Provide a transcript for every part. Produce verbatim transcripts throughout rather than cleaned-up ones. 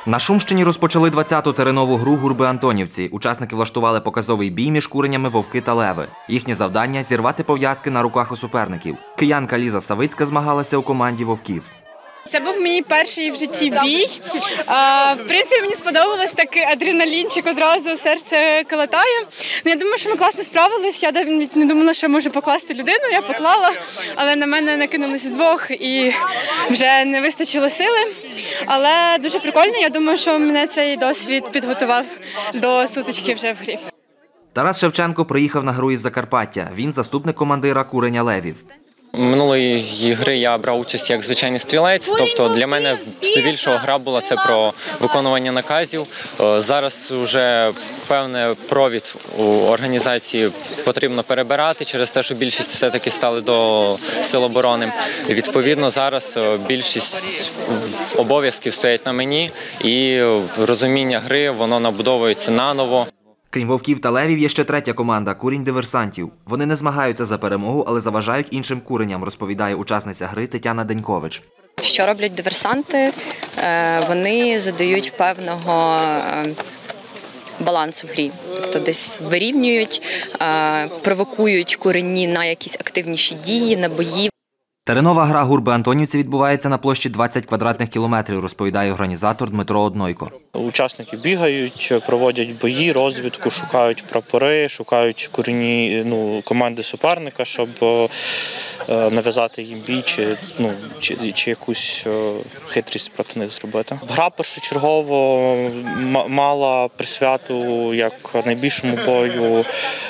На Шумщині розпочали двадцяту теренову гру «Гурби-Антонівці». Учасники влаштували показовий бій між куренями «Вовки» та «Леви». Їхнє завдання – зірвати пов'язки на руках у суперників. Киянка Ліза Савицька змагалася у команді «Вовків». Це був мій перший в житті бій. А, в принципі, мені сподобалось такий адреналінчик, одразу серце калатає. Ну, я думаю, що ми класно справились. Я навіть не думала, що можу покласти людину. Я поклала, але на мене накинулись вдвох і вже не вистачило сили. Але дуже прикольно. Я думаю, що мене цей досвід підготував до сутички вже в грі. Тарас Шевченко приїхав на гру із Закарпаття. Він заступник командира курення «Левів». Минулої гри я брав участь як звичайний стрілець, тобто для мене здебільшого гра була це про виконування наказів. Зараз вже певний провід у організації потрібно перебирати через те, що більшість все-таки стали до Сил оборони. Відповідно, зараз більшість обов'язків стоять на мені і розуміння гри, воно набудовується наново. Крім «Вовків» та «Левів» є ще третя команда – «Курінь-диверсантів». Вони не змагаються за перемогу, але заважають іншим куреням, розповідає учасниця гри Тетяна Денькович. Що роблять диверсанти? Вони задають певного балансу в грі. Тобто десь вирівнюють, провокують курені на якісь активніші дії, на бої. Теренова гра «Гурби-Антонівці» відбувається на площі двадцять квадратних кілометрів, розповідає організатор Дмитро Однойко. Учасники бігають, проводять бої, розвідку, шукають прапори, шукають курені ну, команди суперника, щоб нав'язати їм бій чи, ну, чи, чи якусь хитрість проти них зробити. Гра першочергово мала присвяту як найбільшому бою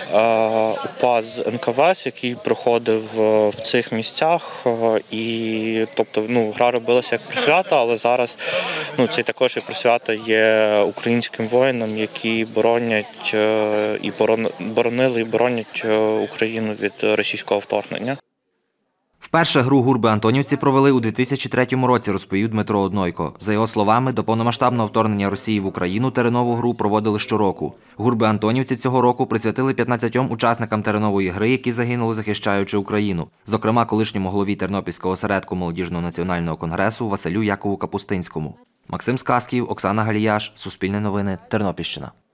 УПА ен ка ве ес, який проходив в цих місцях. І, тобто, ну, гра робилася як присвята, але зараз ну, це також і присвята є українським воїнам, які боронять і боронили і боронять Україну від російського вторгнення. Вперше гру «Гурби-Антонівці» провели у дві тисячі третьому році, розповів Дмитро Однойко. За його словами, до повномасштабного вторгнення Росії в Україну теренову гру проводили щороку. «Гурби-Антонівці» цього року присвятили п'ятнадцятьом учасникам теренової гри, які загинули, захищаючи Україну. Зокрема, колишньому голові Тернопільського осередку Молодіжного національного конгресу Василю Якову Капустинському. Максим Сказків, Оксана Галіяш, Суспільне новини, Тернопільщина.